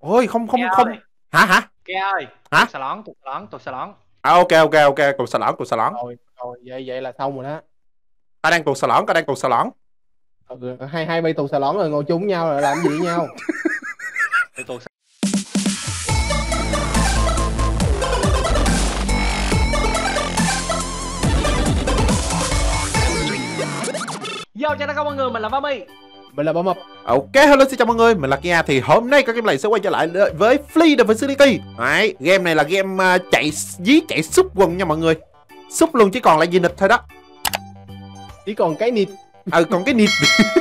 Ôi không không Kia không. ơi, Hả? Kia ơi. Hả? Tuột xà lón. À, ok, cục xà lỏng. Rồi vậy vậy là xong rồi đó. Ta đang cục xà lỏng, ta đang cục xà lỏng. Hai bay tù xà lón rồi ngồi chung với nhau rồi làm gì với nhau? Để tuột xà. Yo, chào tất cả mọi người, mình là Vami. Mình là Bảo Mập. Ok, hello xin chào mọi người, mình là Kia. Thì hôm nay có game này sẽ quay trở lại với Flee the Facility. Đấy, game này là game chạy xúc quần nha mọi người. Xúc luôn chỉ còn lại Unit thôi đó. Chỉ còn cái nịt. Còn cái nịt.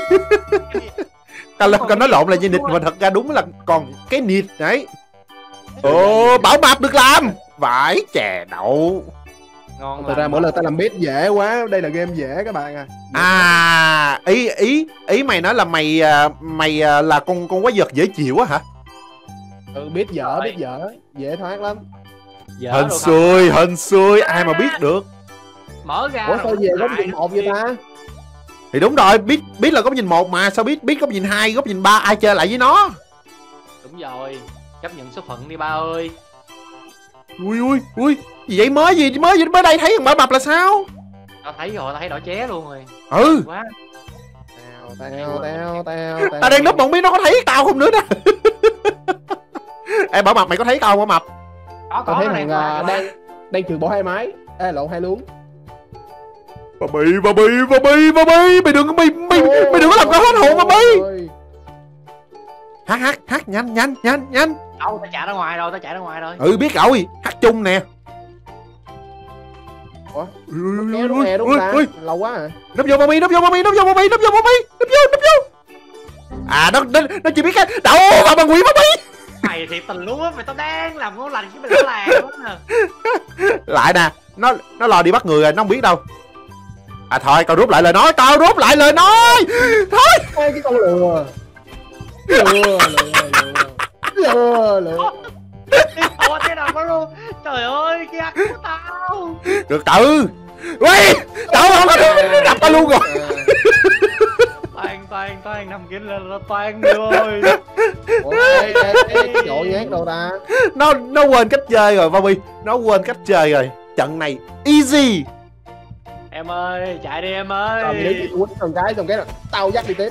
Còn nói lộn là Unit mà thật ra đúng là còn cái nịt đấy. Ồ, Bảo Mập được làm. Vải chè đậu. Ngon. Thật ra mỗi lần ta làm bếp dễ quá, đây là game dễ các bạn à. À, ý mày nói là mày là con quái vật dễ chịu á hả? Bếp dở, dễ thoát lắm. Hên xui, ai mà biết được. Mở ra. Ủa sao về góc nhìn một vậy ta? Thì đúng rồi, biết là góc nhìn 1 mà sao biết góc nhìn 2, góc nhìn 3 ai chơi lại với nó. Đúng rồi, chấp nhận số phận đi ba ơi. Ui, gì vậy mới đây thấy thằng Bảo Mập là sao? Tao thấy rồi, tao thấy đỏ ché luôn rồi. Ừ. Quá. Tao. Tao đang núp bỗng biết nó có thấy tao không nữa đó. Ê Bảo Mập mày có thấy tao không Bảo Mập? Tao thấy thằng đang trừ bỏ hai máy. Ê lộn hai luống. Bà Bi, mày đừng có làm tao hết hồn bà Bi. Hát nhanh. Đâu, tao chạy ra ngoài rồi. Ừ biết rồi, hát chung nè. Ủa? Kéo đúng nè, đúng ta. Lâu quá à. Núp vô. À nó chỉ biết cái đậu vào bằng quỷ bà Bi. Mày thì tình luôn á, mày tao đang làm ngon lành chứ mày đã làm á. Lại nè, nó lò đi bắt người rồi, nó không biết đâu. À thôi, tao rút lại lời nói. Thôi. Ê, cái con lừa. Ủa thế nào có luôn. Trời ơi, cái ác của tao. Được tự. Ui, tao không có đập tao luôn rồi. Toan 5 kính lên nó toan đi ơi. Ủa, cái chỗ nhát đâu ta? Nó quên cách chơi rồi Bobby. Nó quên cách chơi rồi. Trận này easy. Em ơi, chạy đi em ơi. Cầm lấy cái quýnh xong cái là tao dắt đi tiếp.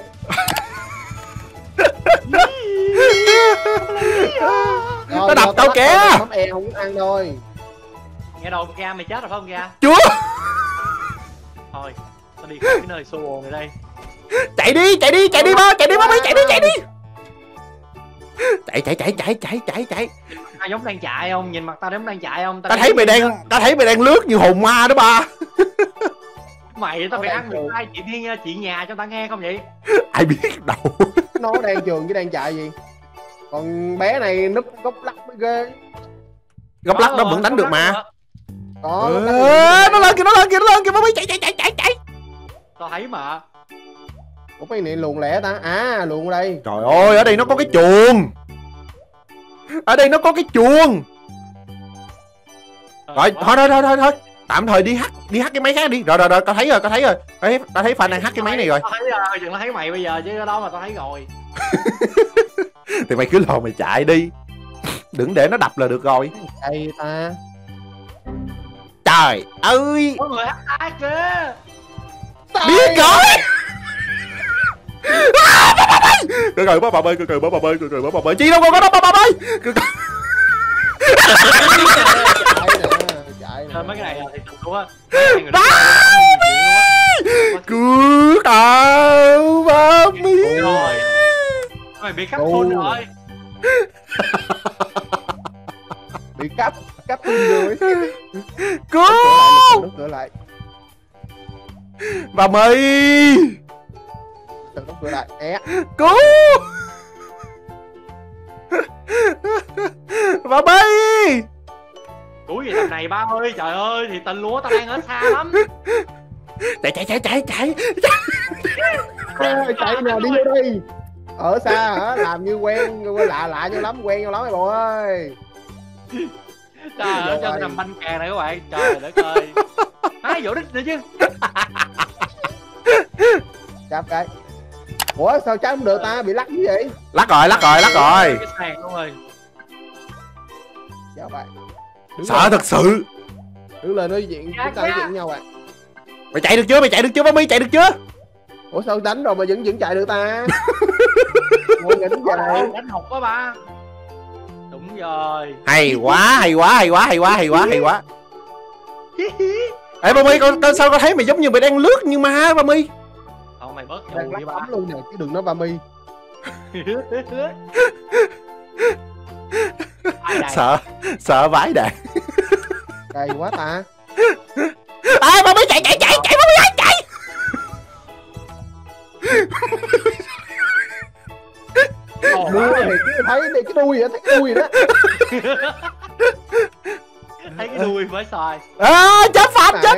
Nó đập tao kìa. Mắm e không ăn thôi. Nghe đồn ra mày chết rồi phải không ra? Chúa. Thôi, tao đi khỏi cái nơi xô bồn này đây. Chạy đi ba, chạy đi. Chạy. Tao giống đang chạy không? Nhìn mặt tao giống đang chạy không? Tao thấy mày đang lướt như hồn ma đó ba. Mày tao phải ăn được ai chị nhà cho tao nghe không vậy? Ai biết đâu. Nó đang trường chứ đang chạy gì. Còn bé này núp góc lắc mới ghê. Góc lắc đó vẫn đánh được mà. Có. Nó lên kìa, Bobby chạy. Tao thấy mà. Ủa cái này luồn lẻ ta? À luồn ở đây. Trời ơi, ở đây nó có cái chuồng. Rồi, thôi. Tạm thời đi hát cái máy khác đi. Rồi, tao thấy rồi. Tao thấy Phan đang hát cái máy này rồi. Tao thấy rồi, chừng nó thấy mày bây giờ chứ ở đó mà tao thấy rồi. Thì mày cứ lò mày chạy đi. Đừng để nó đập là được rồi. Đây ta. Trời ơi. Có người hát kìa. Biết rồi. Cười bó bà ơi. Chi đâu có đó bà ơi. Chạy nè. Mấy cái này là thì thật luôn á. Cứu tao ba mi. Rồi. Mày bị cắt phun rồi. Bị cắp phun rồi. Cứu. Đóng cửa lại. Bà mi. Đóng cửa lại. Cứu. Bà mi. Cứu gì thằng này ba ơi, trời ơi, thì tình luôn á, tao đang ở xa lắm. Chạy. Chạy nào đi vô đây. Ở xa hả? Làm như quen lạ nhau lắm mày bộ ơi. Trời ơi, chân nằm banh càng này các bạn. Trời đất ơi. Ai vỗ đít nữa chứ. Chạp cái. Ủa sao trái không được ta, bị lắc như vậy? Lắc rồi. Cái sàn luôn rồi. Dạ bạn. Sợ thật sự. Đứng lên nói chuyện, chúng ta nói chuyện với nhau bạn. Mày chạy được chưa Bobby, chạy được chưa? Ủa sao đánh rồi mà vẫn chạy được ta? Ngồi nghỉnh vậy. Đánh học quá ba. Đúng rồi. Hay quá. Ê Bobby, con sao con thấy mày giống như mày đang lướt như ma Bobby? Không, mày bớt Đang nhậu lắc đi ba. tắm luôn nè, chứ đừng nói Bami. Sợ vãi đạn. Cay quá ta. Bobby chạy Bobby ơi, chạy. Đuôi thì cứ thấy cái đuôi vậy, thấy cái đuôi đó. Thấy cái đuôi phải xài. Chết Phạm, chết.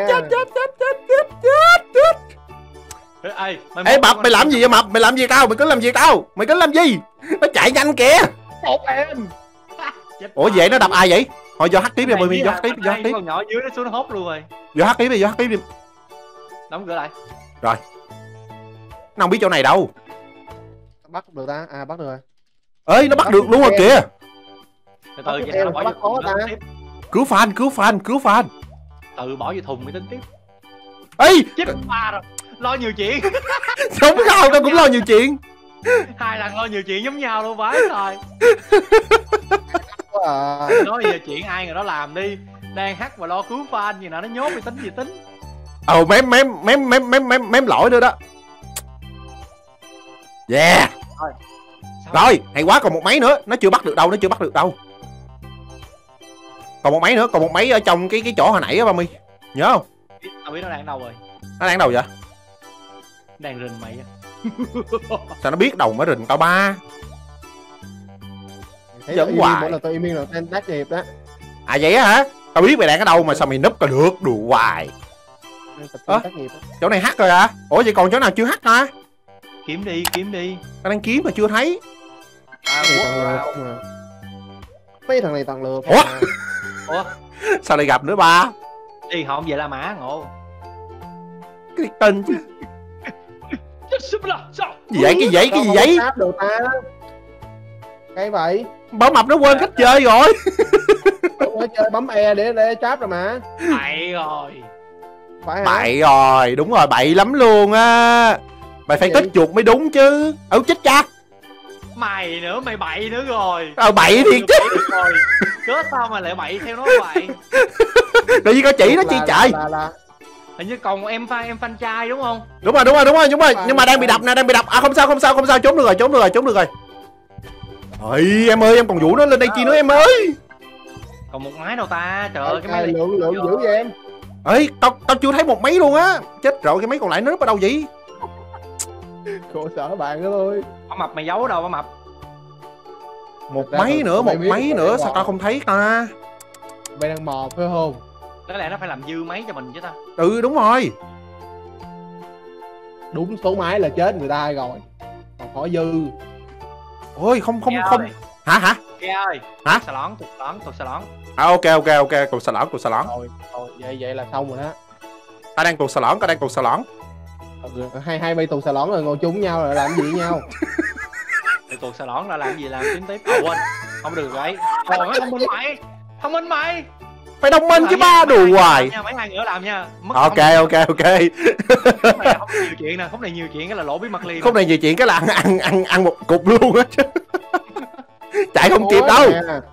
Ê, Ê Mập, mày làm gì vậy Mập? Mày làm gì tao? Mày cứ làm gì? Nó chạy nhanh kìa. Một em. Ủa vậy nó đập ai vậy? Thôi do hắt tiếp đi Bobby, do hắt tiếp. Con nhỏ dưới nó xuống hốt luôn rồi. Do hắt tiếp đi. Đóng cửa lại. Rồi. Nó không biết chỗ này đâu. Bắt được ta? À bắt được rồi. Ê nó bắt được luôn rồi kìa. Từ từ vậy nó bỏ vô thùng nó tính tiếp. Cứu fan. Tự bỏ vô thùng mới tính tiếp. Ê Chết ba rồi. Lo nhiều chuyện. sống sao tao cũng lo nhiều chuyện. 2 lần lo nhiều chuyện giống nhau luôn vãi rồi. Nói giờ chuyện ai người đó làm đi. Đang hát và lo cứu fan gì nào nó nhốt thì tính tính. Mém lỗi nữa đó. Yeah. Rồi hay quá, còn một máy nữa. Nó chưa bắt được đâu. Còn một máy ở trong cái chỗ hồi nãy á Bami. Nhớ không? Tao biết nó đang đâu rồi. Nó đang đâu vậy? Đang rình mày á. Sao nó biết đầu mới rình tao ba? Dẫn hoài. Mỗi lần tôi im là tên tác nghiệp đó. À vậy á hả? Tao biết mày đang ở đâu mà sao mày núp cả được, đùa hoài. Chỗ này hack rồi à? Ủa vậy còn chỗ nào chưa hack hả? Kiếm đi. Tao đang kiếm mà chưa thấy. Mấy thằng này toàn lừa. Ủa? Sao lại gặp nữa ba? Đi họ về La Mã ngộ. Cái tên chứ. Gì vậy? Cái vậy? Bảo Mập nó quên cách chơi rồi. Phải chơi bấm E để trap rồi mà. Bậy rồi. Phải hả? Bậy rồi, đúng rồi, bậy lắm luôn á. Mày phải kích chuột mới đúng chứ. Chết cha. Mày nữa, mày bậy nữa rồi. Bậy thiệt chứ. Cớ sao mà lại bậy theo nó vậy? Tự nhiên có chỉ nó chi trời. Hình như còn em fan trai đúng không? Đúng rồi. Nhưng mà đang bị đập nè, À không sao, trốn được rồi. Ôi em ơi, em còn vũ nó lên đây chi nữa em ơi. Còn một máy đâu ta? Trời ơi, cái máy lượng dữ vậy em. Ê, tao chưa thấy một máy luôn á. Chết rồi, cái máy còn lại nó núp ở đâu vậy? Khổ sở bạn đó thôi. Bà Mập mày giấu ở đâu bà Mập? Một máy nữa, sao tao không thấy ta? Mày đang mò phải không? Có lẽ nó phải làm dư máy cho mình chứ ta. Ừ đúng rồi. Đúng số máy là chết người ta rồi. Còn hỏi dư. Ôi không. Hả? Kia ơi. Hả? Tục xà lón. À ok, cục xà lón. Thôi, vậy là xong rồi đó. Ta đang cục xà lón. Hai bay tù xà lón rồi ngồi chung với nhau rồi làm gì với nhau? Thì cuộc xà lón là làm gì làm tính tiếp. Quên. Không được vậy. Còn thông minh mày. Phải đồng minh chứ ba, đùa hoài. Mấy hai nữa làm nha. Ok. Khúc này không nhiều chuyện nè, khúc này nhiều chuyện cái là lỗ bí mật liền. Khúc này nhiều chuyện cái là ăn một cục luôn á chứ. Chạy không kịp đâu.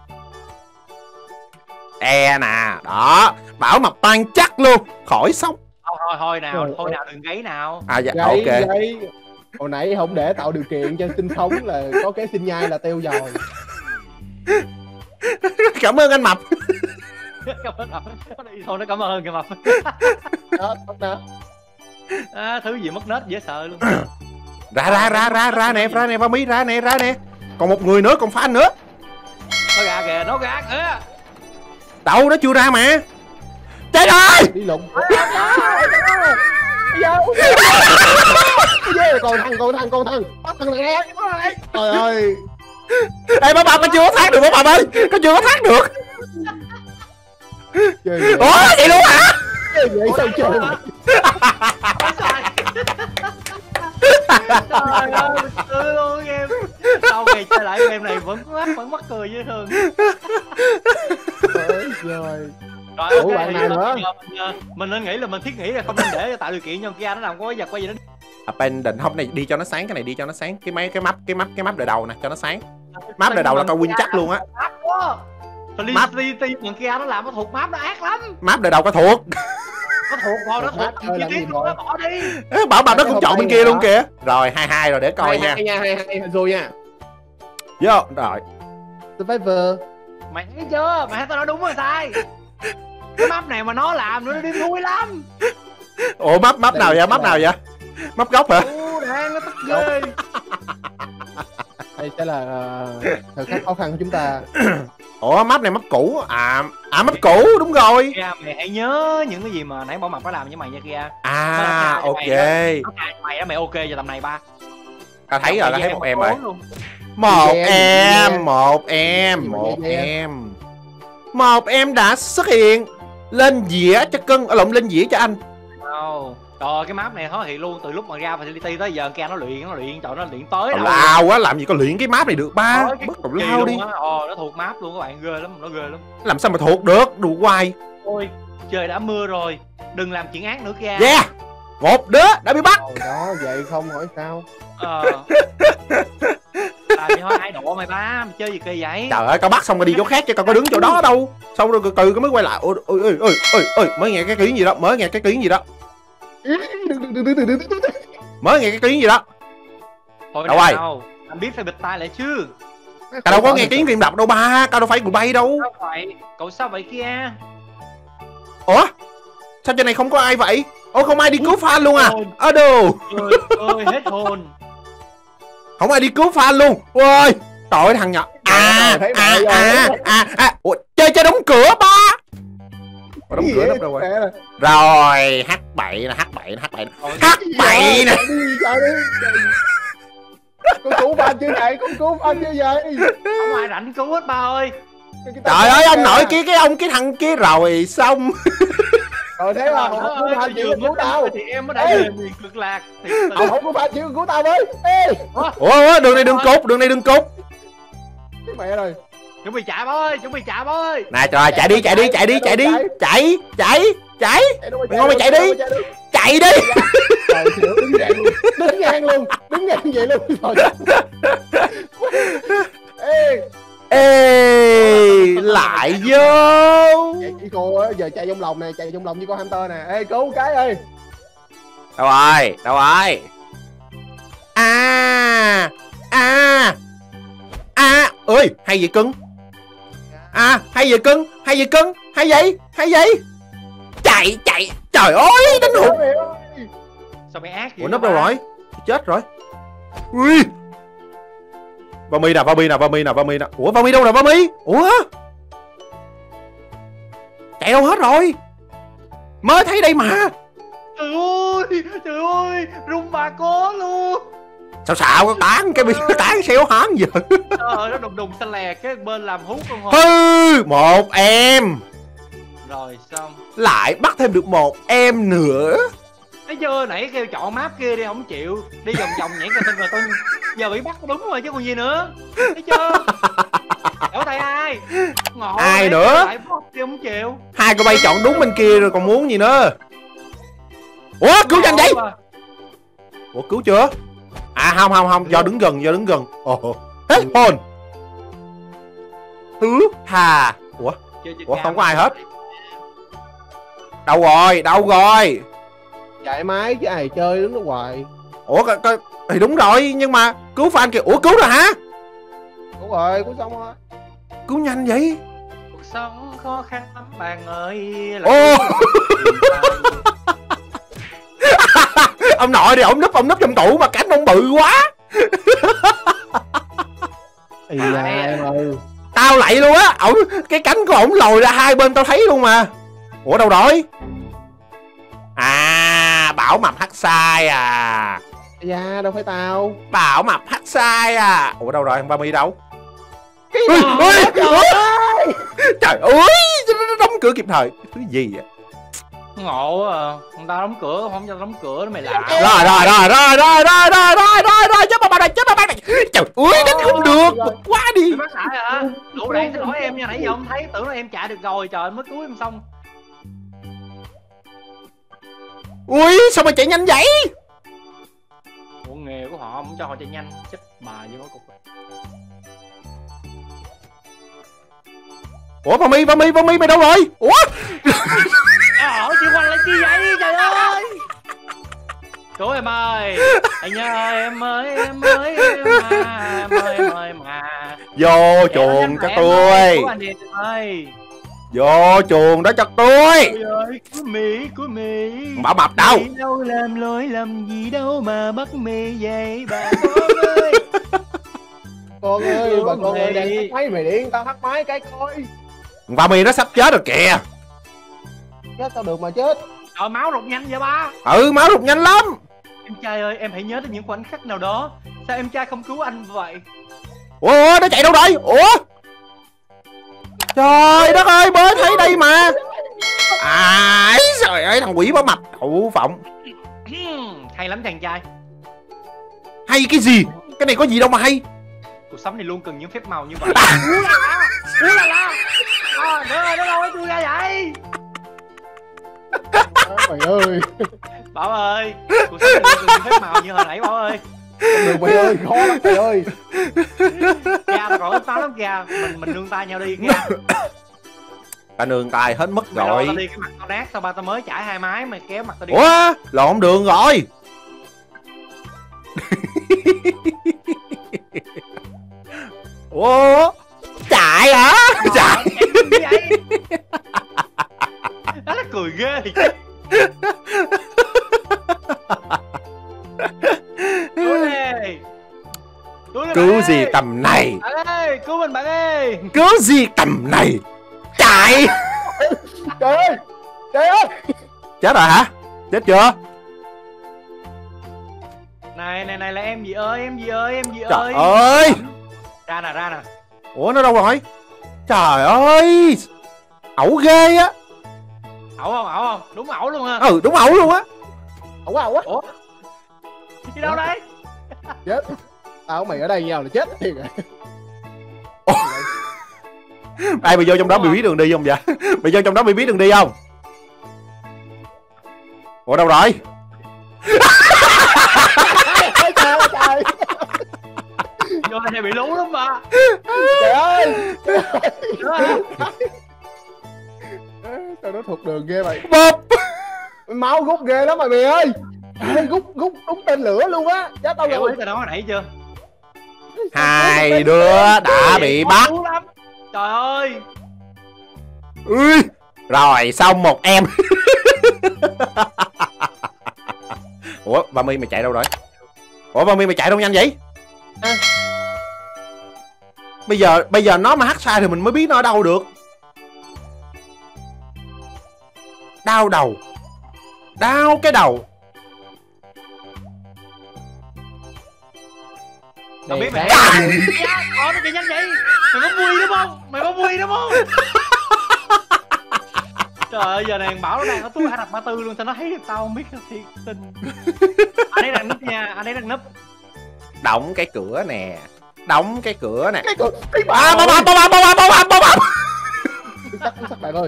E nè, đó, bảo Mập tan chắc luôn, khỏi sống. Thôi nào đừng gáy nào. À dạ gáy, ok. Gáy. Hồi nãy không để tạo điều kiện cho sinh sống là có cái sinh nhai là tiêu rồi. Cảm ơn anh Mập. Cảm ơn Mập. Thôi nó cảm ơn kìa Mập. Đó. Thứ gì mất nết dễ sợ luôn. Ra nè Bami, ra nè. Còn một người nữa, còn fan nữa. Nó ra kìa. Đâu, nó chưa ra mà. Chết ơi. Đi lụng. Con thằng. Bắt thằng này ra. Trời ơi. Ê bà Mập, nó chưa có thoát được bà Mập ơi. Nó chưa có thoát được. Ủa vậy luôn hả? Vậy sao chơi? Trời ơi, mình cười luôn game. Sau ngày chơi lại game này vẫn mắc cười dễ thương. Ôi rồi. Rồi ok, bạn nào nữa? mình nên nghĩ là mình thiết nghĩ là không nên để tạo điều kiện cho kia nó làm có vật quay gì đó. Abandon không, này đi cho nó sáng, cái này đi cho nó sáng. Cái map đời đầu nè cho nó sáng. Map đời đầu là coi win chắc luôn á. Felicity thằng kia nó làm nó thuộc map nó ác lắm. Map đời đầu có thuộc. Nó thuộc thôi, nó thuộc chi tiết luôn nó bỏ đi. Bảo bà nó cũng chọn bên kia luôn kìa. Rồi 2-2 rồi để coi nha. 2-2 rồi nha. Vô rồi. Survivor. Mày thấy chưa? Mày thấy tao nói đúng hay sai? Cái map này mà nó làm nữa nó đi vui lắm. Ủa map nào vậy? Map nào vậy? Map gốc hả? Đang nó tức ghê. Đây sẽ là thử thách khó khăn của chúng ta. Ủa map này map cũ. Map cũ đúng rồi. Kia mày hãy nhớ những cái gì mà nãy Bảo Mập nó làm với mày nha kia. Ok. Mày đó mày ok cho tầm này ba. Tao thấy rồi, tao thấy một em rồi. Một em đã xuất hiện. Lên dĩa cho cưng, lên dĩa cho anh. Trời, cái map này khó hiện luôn, từ lúc mà ra Facility tới giờ kia nó luyện trời nó luyện tới đâu. Lao quá, làm gì có luyện cái map này được ba. Mất đầu lao đi. Nó thuộc map luôn các bạn, ghê lắm, nó ghê lắm. Làm sao mà thuộc được, đù hoài. Ôi, trời đã mưa rồi, đừng làm chuyện ác nữa kia. Yeah, một đứa đã bị bắt. Đó, vậy không hỏi sao. Làm gì thôi, ai độ mày ba, mày chơi gì kỳ vậy? Trời ơi, tao bắt xong rồi đi chỗ khác chứ tao có đứng chỗ đó đâu. Xong rồi từ mới quay lại. Ôi, mới nghe cái tiếng gì đó, mới nghe cái tiếng gì đó. Thôi đâu rồi? Anh biết phải bịt tai lại chứ. Tao đâu có nghe tiếng phim đọc đâu ba, tao đâu phải bay đâu. Sao vậy? Cậu sao vậy kia? Ủa? Sao trên này không có ai vậy? Ủa không ai đi cứu fan luôn à? Đồ. Trời ơi, hết hồn. Không ai đi cứu fan luôn. Ôi, trời ơi thằng nhỏ. Ủa, chơi đóng cửa ba. Đóng cửa lắm rồi. Rồi, H7 nè. H7 nè. Con cứu fan chưa vậy? Không ai rảnh cứu hết ba ơi. Trời ơi, ông nội kia cái thằng kia rồi xong. Rồi thế mà không cứu fan chưa cứu tao. Thì em mới đã về miền cực lạc. Không cứu fan chưa cứu tao với. Ủa, đường này đừng cút. Cái mẹ rồi. Chuẩn bị chạy ơi. Nè trời, chạy đi. Chạy. Mày ngon mày chạy đi. Chạy đi. Trời, đứng ngang luôn vậy luôn. Ê, lại vô. Chị cô á, giờ chạy trong lòng nè, chạy trong lòng như con hamster nè. Ê, cứu cái ơi. Đâu rồi? Ơi, hay vậy cưng. Hay vậy. Chạy. Trời ơi, đánh hụt. Sao mày ác vậy? Ủa nấp đâu rồi? Chết rồi. Ui. Vami nè. Ủa Vami đâu rồi Vami? Ủa? Chạy đâu hết rồi? Mới thấy đây mà. Trời ơi, rung bà cố luôn. Sao tán xéo hán giờ. Trời ơi, nó đùng xanh lè cái bên làm hú con hồn. Một em. Rồi xong. Lại bắt thêm được một em nữa. Thấy chưa, nãy kêu chọn map kia đi không chịu. Đi vòng nhảy cà tưng giờ bị bắt đúng rồi chứ còn gì nữa. Thấy chưa? Đổ tay ai? Ngộ ai nữa? Lại bắt đi không chịu. Hai cô bay chọn đúng bên kia rồi còn muốn gì nữa. Ủa cứu nhanh vậy? Ủa cứu chưa? Không, do đứng gần. Ồ, hết hồn. Ủa không có ai hết. Đâu rồi? Chạy máy chứ ai chơi đứng đó hoài. Ủa thì đúng rồi, nhưng mà cứu fan kìa. Ủa cứu rồi hả? Đúng rồi, cứu xong rồi. Cứu nhanh vậy? Cuộc sống khó khăn lắm bạn ơi. Ông nội thì ông núp trong tủ mà cánh ông bự quá. Tao lạy luôn á, cái cánh của ổng lồi ra hai bên tao thấy luôn mà. Ủa đâu rồi? Bảo Mập hack sai à. Dạ đâu phải tao. Bảo Mập hack sai à. Ủa đâu rồi, thằng Vami đâu? Trời ơi, nó đóng cửa kịp thời. Cái thứ gì vậy? Ngộ à, người ta đóng cửa không cho đóng cửa đó mày lạ. Rồi chết bà này, chết bà này. Trời ơi đánh không được, bực quá đi. Mày bắt lại hả? Đủ đây xin lỗi em nha, nãy giờ không thấy, tưởng là em chạy được rồi, trời mới cứu em xong. Ui sao mà chạy nhanh vậy? Ủa nghề của họ không cho họ chạy nhanh, chết bà với nó cục. Ủa Ba Mi mày đâu rồi? Ủa Chị Quanh lại chi vậy trời ơi. Cứu em ơi, anh ơi em ơi em ơi mà. Vô chuồng cho tôi. Cứu anh đi em ơi. Vô chuồng đó cho tôi. Ơi cứu mì. Bảo mập đâu? Mì đâu làm lỗi lầm gì đâu mà bắt mì vậy bà con ơi. Con ơi, bà con ơi đang tắt máy mày điện, tao tắt máy cái coi. Ba Mi nó sắp chết rồi kìa. Chết tao được mà chết. Trời máu rụt nhanh vậy ba. Ừ máu rụt nhanh lắm. Em trai ơi, em hãy nhớ đến những khoảnh khắc nào đó. Sao em trai không cứu anh vậy? Ủa nó chạy đâu rồi? Ủa trời đất ơi mới thấy đây mà. Trời ơi thằng quỷ bảo mập đậu phộng. Hay lắm chàng trai. Hay cái gì? Cái này có gì đâu mà hay. Cuộc sống này luôn cần những phép màu như vậy. Nó đâu chui ra vậy? Mày ơi. Bảo ơi, cuộc sống này luôn cần những phép màu như hồi nãy Bảo ơi. Được mày ơi, khó lắm mày ơi. Kìa, tao gọi tao lắm kìa. Mình nương tay nhau đi kìa. Ta nương tay hết mất Mày rồi. tao đi cái mặt tao nát, sao ba tao mới chải 2 máy mày kéo mặt tao đi. Ủa lộn đường rồi. Ủa chạy hả? Chạy gì vậy? Đó là cười ghê. Cứu gì tầm này? Bạn ơi, cứu mình bạn ơi. Cứu gì tầm này? Chạy. Trời ơi. Trời ơi. Chết rồi hả? Chết chưa? Này là em gì ơi. Trời ơi. Ra nè. Ủa nó đâu rồi? Trời ơi. Ẩu ghê á. Ẩu không? Đúng ẩu luôn ha. Ừ đúng ẩu luôn á. Ẩu quá. Ủa? Đi đâu đây? Chết. Tao mày ở đây nhau là chết thiệt rồi. Ai mày vô trong đó mày biết đường đi không vậy? Mày vô trong đó mày biết đường đi không? Ủa đâu rồi? Trời. Vô đây bị lú lắm mà. Trời ơi. Tao nó thuộc đường ghê mày. Bóp. Máu rút ghê lắm mày ơi. Rút đúng tên lửa luôn á. Chết tao rồi. Tao nói hồi nãy chưa? Hai đứa đã bị bắt. Trời ơi. Rồi xong một em. Ủa Ba Mi mày chạy đâu rồi? Ủa Ba Mi mày chạy đâu nhanh vậy? Bây giờ nó mà hắt sai thì mình mới biết nó ở đâu được. Đau đầu. Đau cái đầu. Tao biết mày. Nó chạy nhanh vậy. Mày có vui đúng không? Trời ơi giờ này Bảo nó đang ở túi Ả Rập Ma Tư luôn, sao nó thấy được tao không biết thiệt tình. Anh ấy đang núp nha, anh ấy đang núp. Đóng cái cửa nè. Đóng cái cửa nè. Cái cửa. Bóp. Xuống sắc bạn ơi.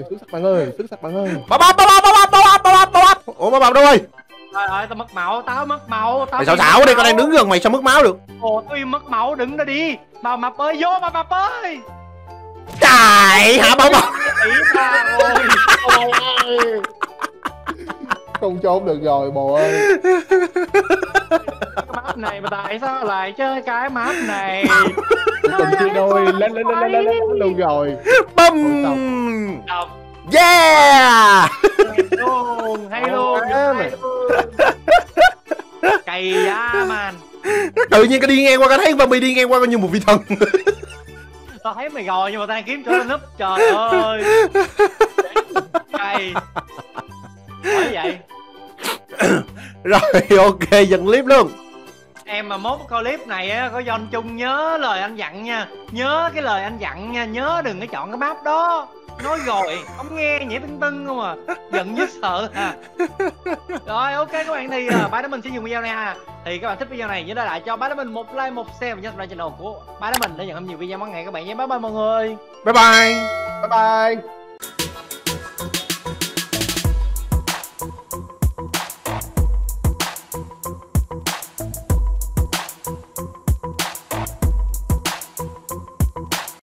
Bóp. Ủa Ba Bập đâu ơi? Trời ơi tao mất máu. Mày xạo đi, con đang đứng gần mày sao mất máu được? Ồ tao im mất máu, đừng ra đi. Bà Mập ơi, vô bà Mập ơi. Chạy hả Ba Bập? Không trốn được rồi bồ ơi. Cái map này mà tại sao lại chơi cái map này? Tình chia đôi lên luôn rồi. Bum. Yeah. Hay luôn. Cày da man. Tự nhiên cái đi ngang qua cái thấy Ba Mi đi ngang qua coi như một vị thần. Tao thấy mày rồi nhưng mà tao kiếm chỗ lên núp. Trời ơi. Cày. Bởi vậy. Rồi ok dừng clip luôn. Em mà mốt coi clip này á, có John Chung nhớ lời anh dặn nha. Nhớ cái lời anh dặn nha. Nhớ đừng có chọn cái map đó. Nói rồi, không nghe nhảy tưng tưng không à. Giận nhất sợ à. Rồi ok các bạn, thì Bá Đá Minh sẽ dùng video này ha. Thì các bạn thích video này nhớ để lại cho Bá Đá Minh một like, một share và nhớ subscribe channel của Bá Đá Minh để nhận thêm nhiều video mới ngày các bạn nhé. Bye bye mọi người. Bye bye. Bye bye.